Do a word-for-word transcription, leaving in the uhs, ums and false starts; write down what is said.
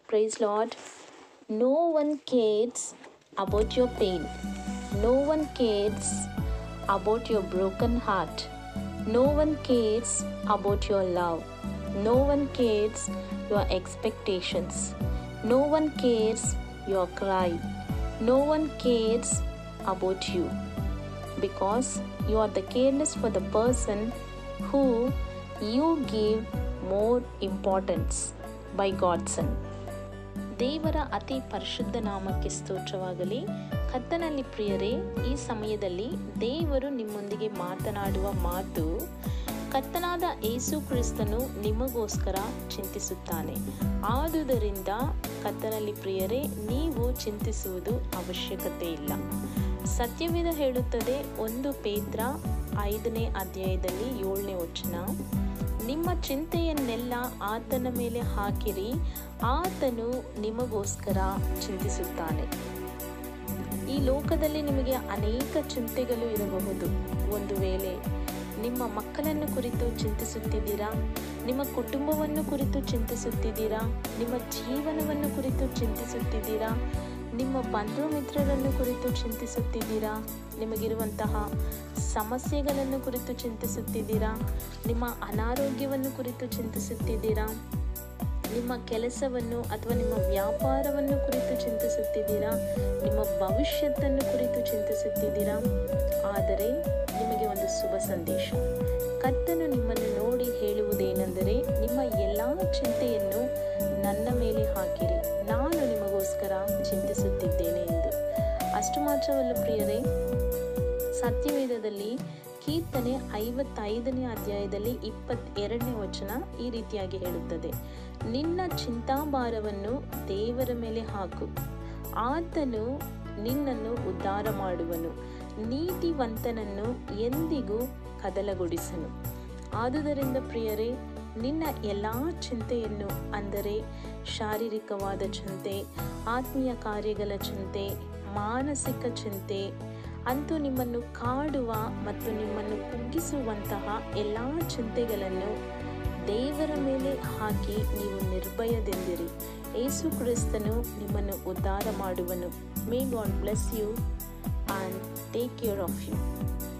Praise Lord. No one cares about your pain. No one cares about your broken heart. No one cares about your love. No one cares your expectations. No one cares your cry. No one cares about you, because you are the careness for the person who you give more importance by God's Son. ದೇವರ ಅತಿ ಪರಿಶುದ್ಧ ನಾಮಕ್ಕೆ ಸ್ತೋತ್ರವಾಗಲಿ. ಕರ್ತನಲ್ಲಿ ಪ್ರಿಯರೇ, ಈ ಸಮಯದಲ್ಲಿ ದೇವರು ನಿಮ್ಮೊಂದಿಗೆ ಮಾತನಾಡುವ ಮಾತು, ಕರ್ತನಾದ ಯೇಸು ಕ್ರಿಸ್ತನು ನಿಮಗೋಸ್ಕರ ಚಿಂತಿಸುತ್ತಾನೆ. ಆದುದರಿಂದ ಕರ್ತನಲ್ಲಿ ಪ್ರಿಯರೇ, ನೀವು ಚಿಂತಿಸುವುದು ಅವಶ್ಯಕತೆ ಇಲ್ಲ. ಸತ್ಯವೇದ ಹೇಳುತ್ತದೆ, ಒಂದು ಪೇತ್ರ ಐದನೇ ಅಧ್ಯಾಯದಲ್ಲಿ ಏಳನೇ ವಚನ, ನಿಮ್ಮ ಚಿಂತೆಯನ್ನೆಲ್ಲ ಆತನ ಮೇಲೆ ಹಾಕಿರಿ, ಆತನು ನಿಮಗೋಸ್ಕರ ಚಿಂತಿಸುತ್ತಾನೆ. ಈ ಲೋಕದಲ್ಲಿ ನಿಮಗೆ ಅನೇಕ ಚಿಂತೆಗಳು ಇರಬಹುದು. ಒಂದು ವೇಳೆ ನಿಮ್ಮ ಮಕ್ಕಳನ್ನು ಕುರಿತು ಚಿಂತಿಸುತ್ತಿದ್ದೀರಾ, ನಿಮ್ಮ ಕುಟುಂಬವನ್ನು ಕುರಿತು ಚಿಂತಿಸುತ್ತಿದ್ದೀರಾ, ನಿಮ್ಮ ಜೀವನವನ್ನು ಕುರಿತು ಚಿಂತಿಸುತ್ತಿದ್ದೀರಾ, ನಿಮ್ಮ ಬಂಧು ಮಿತ್ರರನ್ನು ಕುರಿತು ಚಿಂತಿಸುತ್ತಿದ್ದೀರಾ, ನಿಮಗಿರುವಂತಹ ಸಮಸ್ಯೆಗಳನ್ನು ಕುರಿತು ಚಿಂತಿಸುತ್ತಿದ್ದೀರಾ, ನಿಮ್ಮ ಅನಾರೋಗ್ಯವನ್ನು ಕುರಿತು ಚಿಂತಿಸುತ್ತಿದ್ದೀರಾ, ನಿಮ್ಮ ಕೆಲಸವನ್ನು ಅಥವಾ ನಿಮ್ಮ ವ್ಯಾಪಾರವನ್ನು ಕುರಿತು ಚಿಂತಿಸುತ್ತಿದ್ದೀರಾ, ನಿಮ್ಮ ಭವಿಷ್ಯತ್ತನ್ನು ಕುರಿತು ಚಿಂತಿಸುತ್ತಿದ್ದೀರಾ. ಆದರೆ ನಿಮಗೆ ಒಂದು ಶುಭ ಸಂದೇಶ. ಕರ್ತನು ನಿಮ್ಮನ್ನು ನೋಡಿ ಹೇಳುವುದೇನೆಂದರೆ, ನಿಮ್ಮ ಎಲ್ಲ ಚಿಂತೆಯನ್ನು ನನ್ನ ಮೇಲೆ ಹಾಕಿರಿ, ನಾನು ನಿಮಗೋಸ್ಕರ ಚಿಂತಿಸುತ್ತಿದ್ದೇನೆ ಎಂದು. ಅಷ್ಟು ಮಾತ್ರವಲ್ಲ ಪ್ರಿಯರೇ, ಸತ್ಯವೇದದಲ್ಲಿ ಕೀರ್ತನೆ ಐವತ್ತೈದನೇ ಅಧ್ಯಾಯದಲ್ಲಿ ಇಪ್ಪತ್ತೆರಡನೇ ವಚನ ಈ ರೀತಿಯಾಗಿ ಹೇಳುತ್ತದೆ, ನಿನ್ನ ಚಿಂತಾಭಾರವನ್ನು ದೇವರ ಮೇಲೆ ಹಾಕು, ಆತನು ನಿನ್ನನ್ನು ಉದ್ಧಾರ ಮಾಡುವನು, ನೀತಿವಂತನನ್ನು ಎಂದಿಗೂ ಕದಲಗೊಳಿಸನು. ಆದುದರಿಂದ ಪ್ರಿಯರೇ, ನಿನ್ನ ಎಲ್ಲ ಚಿಂತೆಯನ್ನು, ಅಂದರೆ ಶಾರೀರಿಕವಾದ ಚಿಂತೆ, ಆತ್ಮೀಯ ಕಾರ್ಯಗಳ ಚಿಂತೆ, ಮಾನಸಿಕ ಚಿಂತೆ, ಅಂತೂ ನಿಮ್ಮನ್ನು ಕಾಡುವ ಮತ್ತು ನಿಮ್ಮನ್ನು ಕುಗ್ಗಿಸುವಂತಹ ಎಲ್ಲ ಚಿಂತೆಗಳನ್ನು ದೇವರ ಮೇಲೆ ಹಾಕಿ ನೀವು ನಿರ್ಭಯದಿಂದಿರಿ. ಯೇಸು ಕ್ರಿಸ್ತನು ನಿಮ್ಮನ್ನು ಉದ್ಧಾರ ಮಾಡುವನು. May God bless you and take care of you.